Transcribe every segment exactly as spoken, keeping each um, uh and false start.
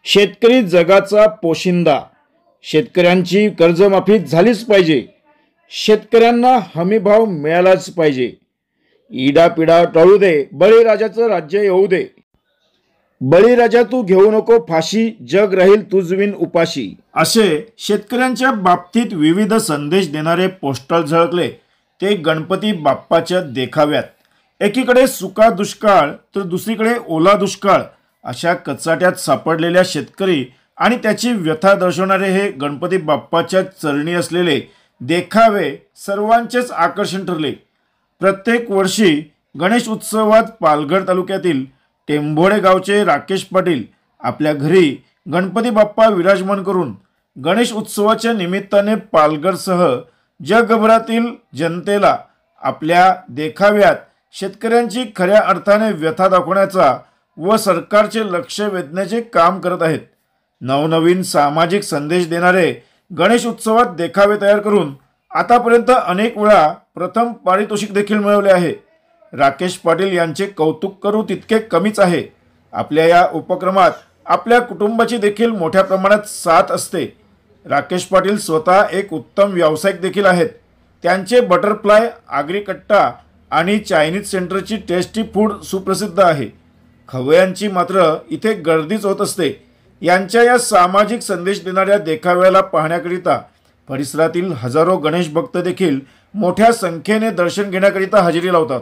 शेतकरी जगाचा पोशिंदा। शेतकऱ्यांची कर्जमाफी झालीच पाहिजे। शेतकऱ्यांना हमीभाव मिळालाच पाहिजे। इडापिडा टळू दे, बळीराजाचं राज्य येऊ दे। बळीराजा तू घेऊ नको फाशी, जग राहील तुझविन उपाशी। असे शेतकऱ्यांच्या बाबतीत विविध संदेश देणारे पोस्टर झळकले ते गणपती बाप्पाच्या देखाव्यात। एकीकडे सुका दुष्काळ तर दुसरीकडे ओला दुष्काळ अशा कचाट्यात सापडलेल्या शेतकरी आणि त्याची व्यथा दर्शवणारे हे गणपती बाप्पाच्या चरणी असलेले देखावे सर्वांचेच आकर्षण ठरले। प्रत्येक वर्षी गणेश उत्सवात पालघर तालुक्यातील टेंभोडे गावचे राकेश पाटील आपल्या घरी गणपती बाप्पा विराजमान करून गणेश उत्सवाच्या निमित्ताने पालघरसह जगभरातील जनतेला आपल्या देखाव्यात शेतकऱ्यांची खऱ्या अर्थाने व्यथा दाखवण्याचा व सरकारचे लक्ष वेधण्याचे काम करत आहेत। नवनवीन सामाजिक संदेश देणारे गणेश उत्सवात देखावे तयार करून आतापर्यंत अनेक वेळा प्रथम पारितोषिक देखील मिळवले आहे। राकेश पाटील यांचे कौतुक करू तितके कमीच आहे। आपल्या या उपक्रमात आपल्या कुटुंबाची देखील मोठ्या प्रमाणात साथ असते। राकेश पाटील स्वतः एक उत्तम व्यावसायिक देखील आहेत। त्यांचे बटरफ्लाय, आगरी कट्टा आणि चायनीज सेंटरची टेस्टी फूड सुप्रसिद्ध आहे। खवयांची मात्र इथे गर्दीच होत असते। यांच्या या सामाजिक संदेश देणाऱ्या देखाव्याला पाहण्याकरिता परिसरातील हजारो गणेश भक्त देखील मोठ्या संख्येने दर्शन घेण्याकरिता हजेरी लावतात।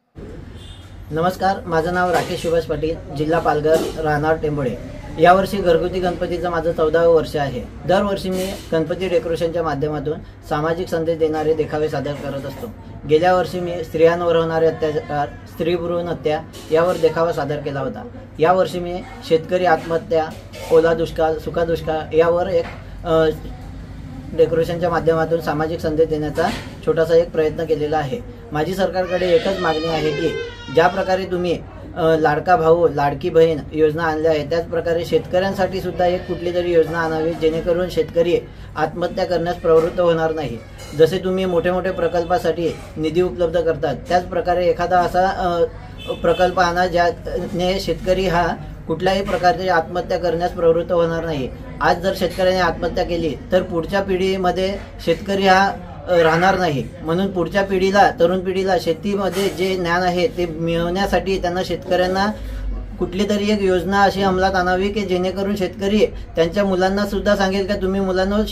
नमस्कार, माझं नाव राकेश सुभाष पाटील, जिल्हा पालघर, राहणार टेंभोडे। यावर्षी घरगुती गणपतीचं माझं चौदावं वर्ष आहे। दरवर्षी मी गणपती डेकोरेशनच्या माध्यमातून सामाजिक संदेश देणारे देखावे सादर करत असतो। गेल्या वर्षी मी स्त्रियांवर होणारे अत्याचार, स्त्री भ्रूण हत्या यावर देखावा सादर केला होता। यावर्षी मी शेतकरी आत्महत्या, ओला दुष्काळ, सुका दुष्काळ यावर एक डेकोरेशनच्या माध्यमातून सामाजिक संदेश देण्याचा छोटासा एक प्रयत्न केलेला आहे। माझी सरकारकडे एकच मागणी आहे की ज्या प्रकारे तुम्ही लाडका भाऊ, लाडकी बहीण योजना आणल्या आहे त्याच प्रकारे शेतकऱ्यांसाठी सुद्धा एक कुठली तरी योजना आणावी, जेणेकरून शेतकरी आत्महत्या करण्यास प्रवृत्त होणार नाही। जसे तुम्ही मोठे मोठे प्रकल्पासाठी निधी उपलब्ध करतात त्याच प्रकारे एखादा असा प्रकल्प आणा ज्याने शेतकरी हा कुठल्याही प्रकारची आत्महत्या करण्यास प्रवृत्त होणार नाही। आज जर शेतकऱ्याने आत्महत्या केली तर पुढच्या पिढीमध्ये शेतकरी हा राहणार नाही। म्हणून पुढच्या पिढीला, तरुण पिढीला शेतीमध्ये जे ज्ञान आहे ते मिळवण्यासाठी त्यांना शेतकऱ्यांना कुठली तरी एक योजना अशी अंमलात आणावी की जेणेकरून शेतकरी त्यांच्या मुलांना सुद्धा सांगेल की तुम्ही मुलांना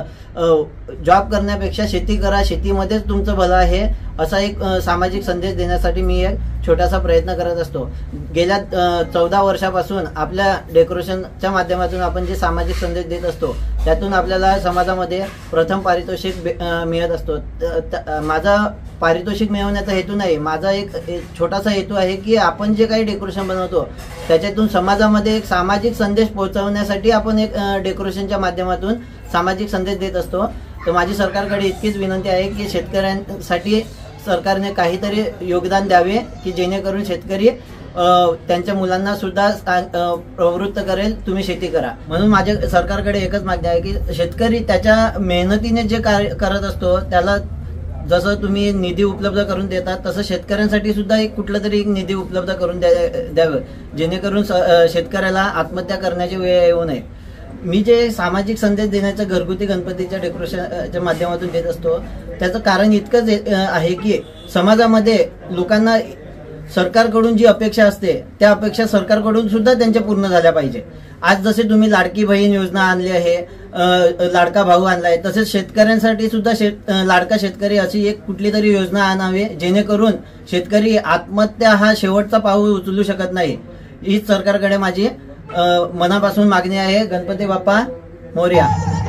जॉब करण्यापेक्षा शेती करा, शेतीमध्येच तुमचं भलं आहे, असा एक सामाजिक संदेश देण्यासाठी मी एक छोटासा प्रयत्न करत असतो। गेल्या चौदा वर्षापासून आपल्या डेकोरेशनच्या माध्यमातून आपण जे सामाजिक संदेश देत असतो त्यातून आपल्याला समाजामध्ये प्रथम पारितोषिक मिळत असतो। माझा पारितोषिक मिळवण्याचा हेतू नाही, माझा एक छोटासा हेतू आहे की आपण जे काही डेकोरेशन बनवतो त्याच्यातून समाजामध्ये एक सामाजिक संदेश पोहोचवण्यासाठी आपण एक डेकोरेशनच्या माध्यमातून सामाजिक संदेश देत असतो। तर माझी सरकारकडे इतकीच विनंती आहे की शेतकऱ्यांसाठी सरकारने काहीतरी योगदान द्यावे की जेणेकरून शेतकरी त्यांच्या मुलांना सुद्धा प्रवृत्त करेल तुम्ही शेती करा। म्हणून माझ्या सरकारकडे एकच मागणी आहे की शेतकरी त्याच्या मेहनतीने जे कार्य करत असतो त्याला जसं तुम्ही निधी उपलब्ध करून देतात तसं शेतकऱ्यांसाठी सुद्धा एक कुठला तरी एक निधी उपलब्ध करून द्यावं, जेणेकरून शेतकऱ्याला आत्महत्या करण्याची वेळ येऊ नये। मी जे सामाजिक संदेश देण्याचं घरगुती गणपतीच्या डेकोरेशनच्या माध्यमातून देत असतो त्याचं कारण इतकंच आहे की समाजामध्ये लोकांना सरकारकडून जी अपेक्षा असते त्या अपेक्षा सरकारकडून सुद्धा त्यांच्या पूर्ण झाल्या पाहिजे। आज जसे तुम्ही लाडकी बहीण योजना आणली आहे, लाडका भाऊ आणलाय, तसेच शेतकऱ्यांसाठी सुद्धा शेत लाडका शेतकरी अशी एक कुठली तरी योजना आणावी जेणेकरून शेतकरी आत्महत्या हा शेवटचा पाऊल उचलू शकत नाही। हीच सरकारकडे माझी मनापासून मागणी आहे। गणपती बाप्पा मोरया।